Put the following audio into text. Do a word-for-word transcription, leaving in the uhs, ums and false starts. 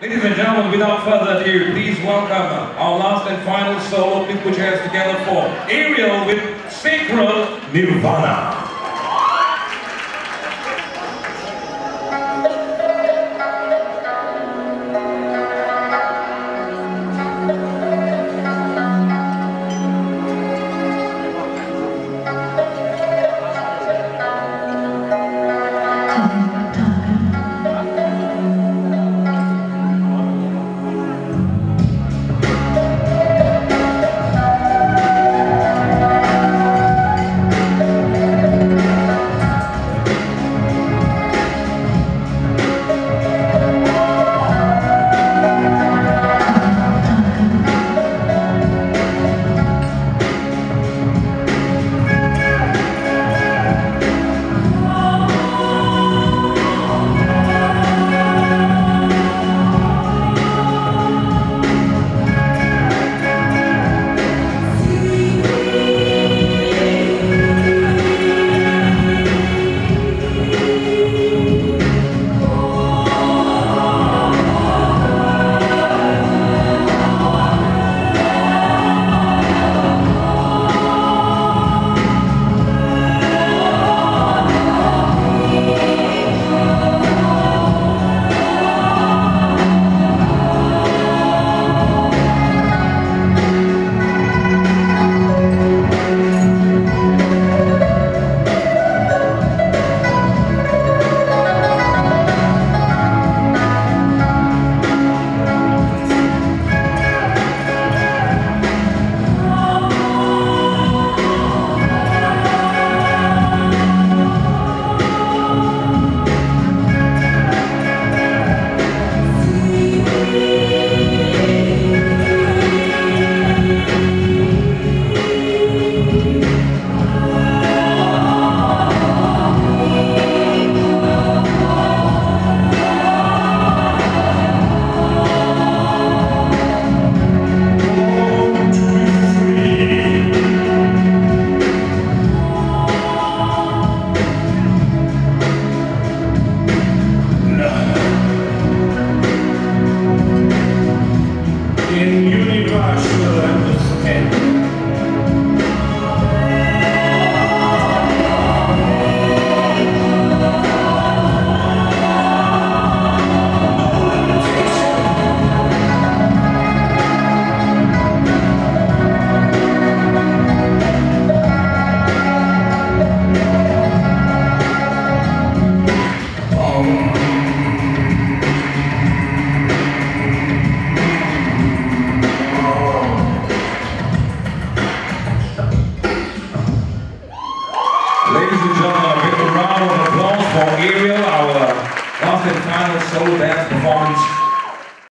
Ladies and gentlemen, without further ado, please welcome our last and final solo. Please put your hands together for Ariel with Sacral Nirvana. Ladies and gentlemen, a big round of applause for Ariel, our last and final solo dance performance.